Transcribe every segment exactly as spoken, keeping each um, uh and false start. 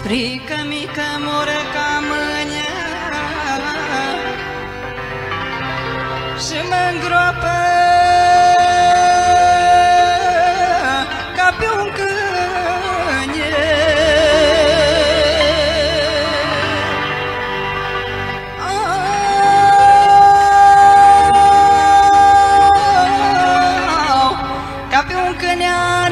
Frică mică moră ca mâine și mă îngroapă ca pe un câine. Au, ca pe un câine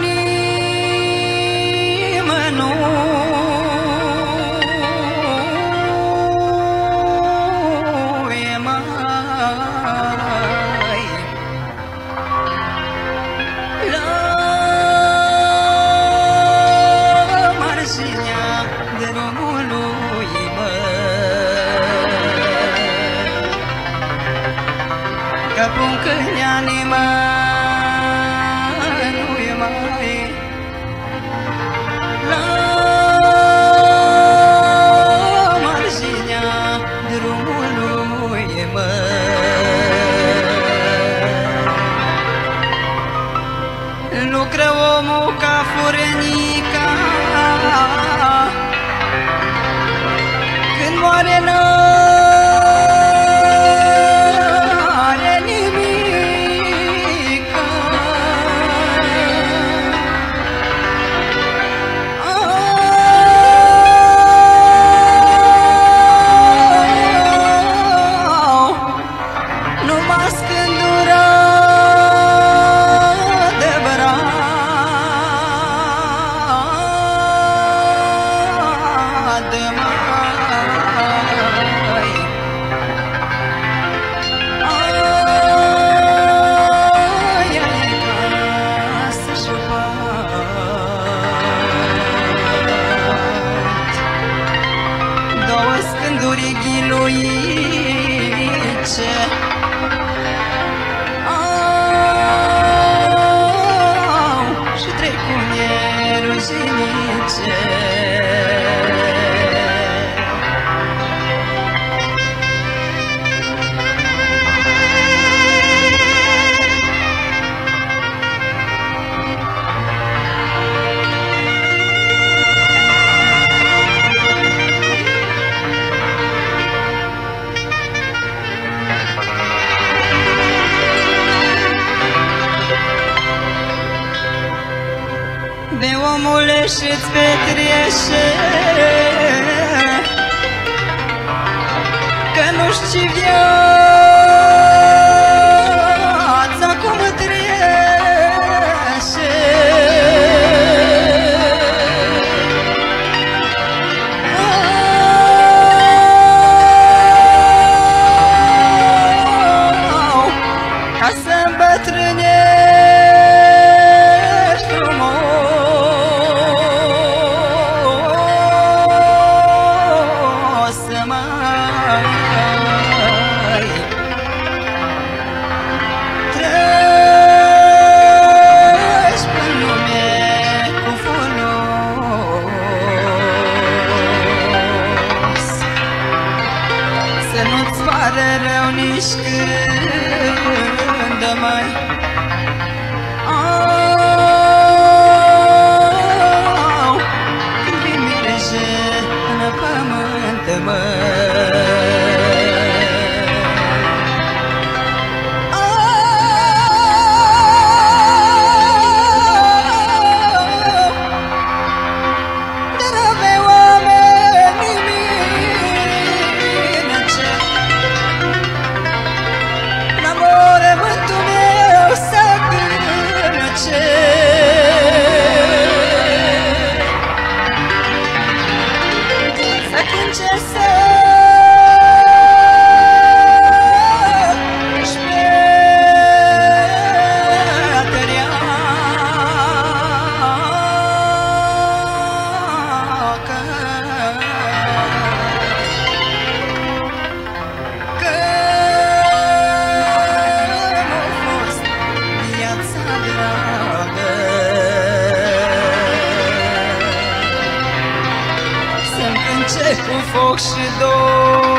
ca pe-un câine animal, nu e mai la marginea drumului, măi. Lucră omul ca furnica, când moare n-are ghiluice, au, și trei cune ruginice. De omule și-ți petrește, că nu știi viața cum trece. Au, ca să îmbătrânești să nu-ți pare rău nici când mai au, când vii merge în pământ, măi. Cu foc și dor